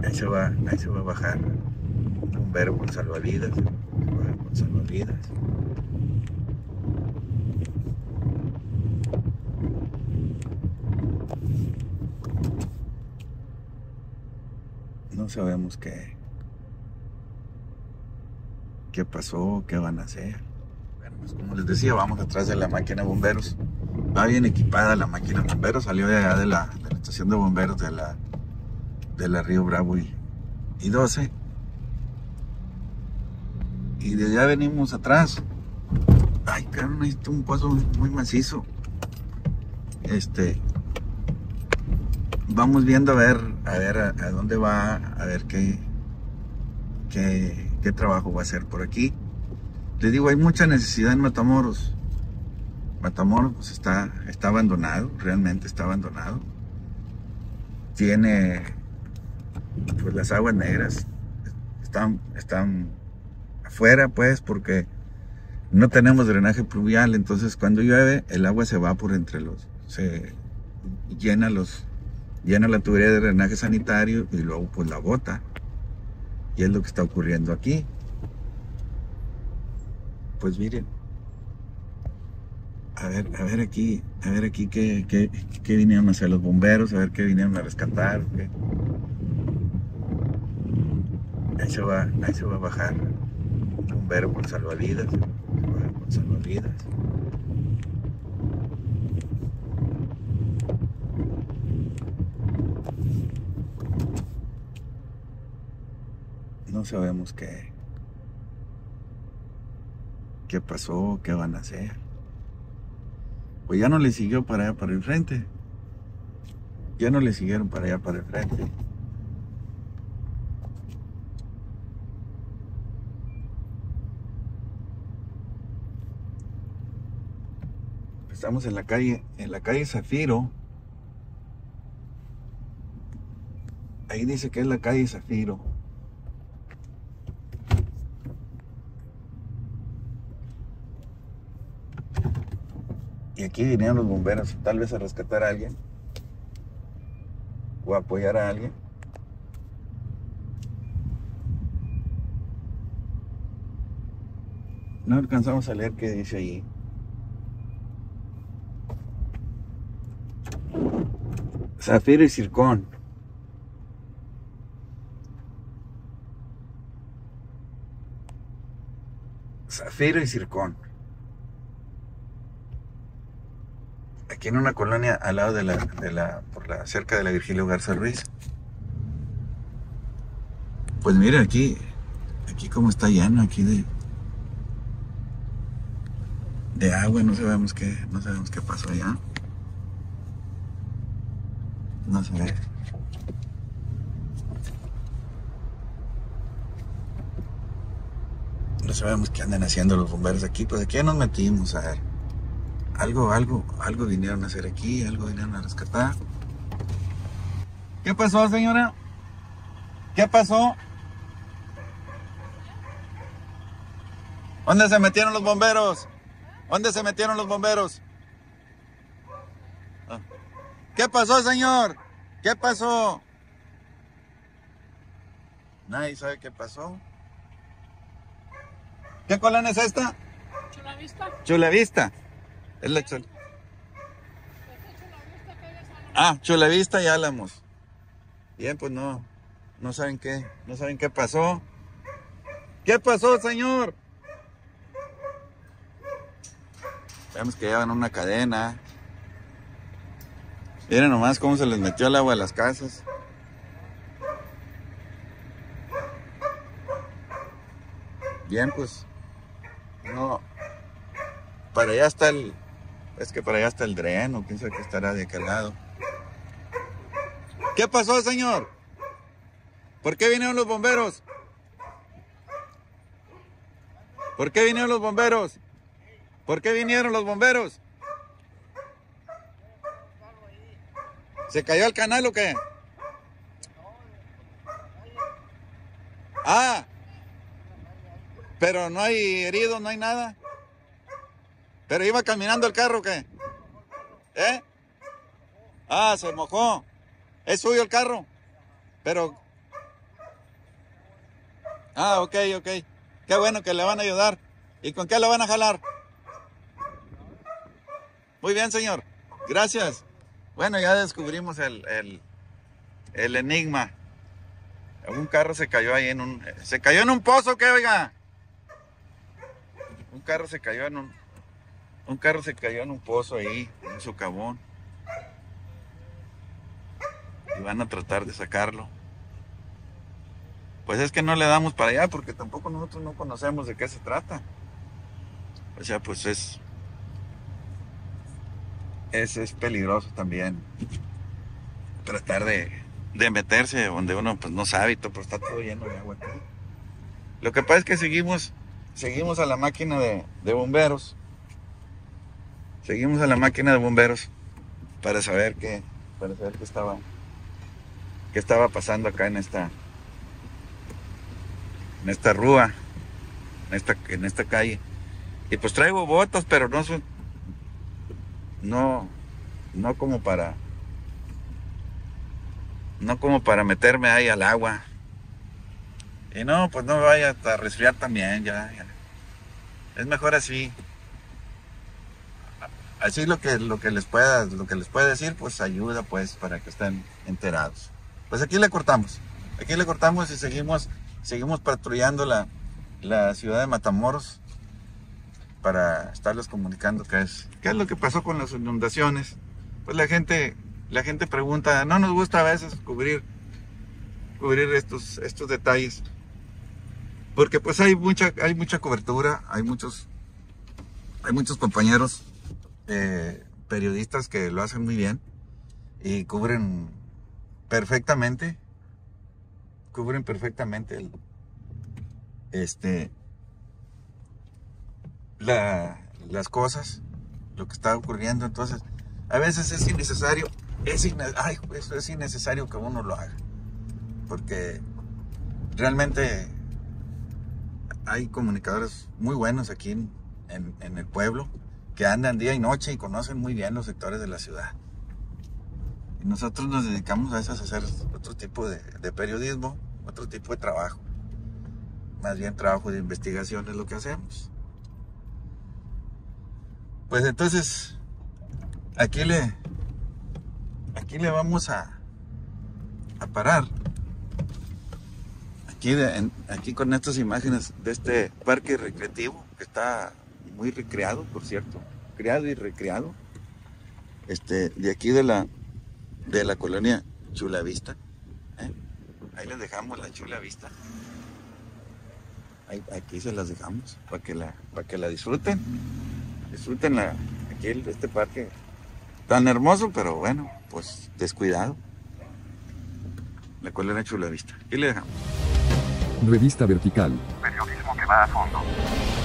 Ahí se va a bajar un bombero con salvavidas. Se baja con salvavidas. No sabemos qué pasó, qué van a hacer. Bueno, pues como les decía, vamos atrás de la máquina de bomberos. Va bien equipada la máquina de bomberos. Salió de allá de la estación de bomberos de la Río Bravo y 12. Y de allá venimos atrás. Ay, cabrón, necesito un paso muy macizo. Vamos viendo a dónde va, a ver qué trabajo va a hacer por aquí. Les digo, hay mucha necesidad en Matamoros. Matamoros pues, está abandonado, realmente está abandonado. Tiene, pues las aguas negras están afuera, pues, porque no tenemos drenaje pluvial. Entonces, cuando llueve, el agua se va por entre se llena la tubería de drenaje sanitario y luego, pues, la bota. Y es lo que está ocurriendo aquí. Pues miren, a ver aquí qué vinieron a hacer los bomberos, a ver qué vinieron a rescatar. Ahí se va a bajar un bombero con salvavidas. Se baja con salvavidas. No sabemos qué pasó, qué van a hacer. Pues ya no le siguió para allá, para el frente. Ya no le siguieron para allá, para el frente. Estamos en la calle Zafiro. Ahí dice que es la calle Zafiro. Y aquí vinieron los bomberos, tal vez a rescatar a alguien. O a apoyar a alguien. No alcanzamos a leer qué dice ahí. Zafiro y Zircón. Zafiro y Zircón. Aquí en una colonia al lado cerca de la Virgilio Garza Ruiz. Pues mire aquí como está lleno aquí de agua. No sabemos qué pasó allá. No sé. No sabemos qué andan haciendo los bomberos aquí. Pues aquí ya nos metimos a ver. Algo vinieron a hacer aquí, algo vinieron a rescatar. ¿Qué pasó, señora? ¿Qué pasó? ¿Dónde se metieron los bomberos? ¿Dónde se metieron los bomberos? ¿Qué pasó, señor? ¿Qué pasó? Nadie sabe qué pasó. ¿Qué colonia es esta? Chulavista. Chulavista. Es la Chulavista y Álamos. Bien, pues no saben qué pasó. ¿Qué pasó, señor? Vemos que llevan una cadena. Miren nomás cómo se les metió el agua a las casas. Bien, pues no. Para allá está para allá está el dreno, quién sabe que estará de aquel lado. ¿Qué pasó, señor? ¿Por qué vinieron los bomberos? ¿Por qué vinieron los bomberos? ¿Por qué vinieron los bomberos? ¿Se cayó el canal o qué? Ah, pero no hay heridos, no hay nada. ¿Pero iba caminando el carro o qué? ¿Eh? Ah, se mojó. ¿Es suyo el carro? Pero Ah, ok. Qué bueno que le van a ayudar. ¿Y con qué lo van a jalar? Muy bien, señor. Gracias. Bueno, ya descubrimos el enigma. Un carro se cayó ahí se cayó en un pozo, ¿qué, oiga? Un carro se cayó en un pozo ahí, en su socavón. Y van a tratar de sacarlo. Pues es que no le damos para allá porque tampoco nosotros no conocemos de qué se trata. O sea, pues es peligroso también tratar de meterse donde uno pues no sabe y todo, pero está todo lleno de agua. Lo que pasa es que seguimos a la máquina de bomberos. Seguimos a la máquina de bomberos para saber qué estaba pasando acá en esta rúa, en esta calle. Y pues traigo botas, pero no como para meterme ahí al agua. Y no, pues no me vaya a resfriar también, ya. Es mejor así. Así lo que les pueda decir, pues ayuda pues para que estén enterados. Pues aquí le cortamos y seguimos patrullando la ciudad de Matamoros para estarles comunicando qué es lo que pasó con las inundaciones. Pues la gente pregunta, no nos gusta a veces cubrir estos detalles, porque pues hay mucha cobertura, hay muchos compañeros periodistas que lo hacen muy bien y cubren perfectamente las cosas, lo que está ocurriendo. Entonces a veces es innecesario que uno lo haga, porque realmente hay comunicadores muy buenos aquí en el pueblo que andan día y noche y conocen muy bien los sectores de la ciudad. Y nosotros nos dedicamos a hacer otro tipo de periodismo, otro tipo de trabajo. Más bien trabajo de investigación es lo que hacemos. Pues entonces, aquí le vamos a parar. Aquí con estas imágenes de este parque recreativo que está muy recreado, por cierto, creado y recreado, de aquí de la colonia Chula Vista. Ahí les dejamos la Chula Vista. Aquí se las dejamos para que la disfruten. Disfruten aquí este parque tan hermoso, pero bueno, pues descuidado. La colonia Chula Vista. Aquí le dejamos. Revista Vertical. Periodismo que va a fondo.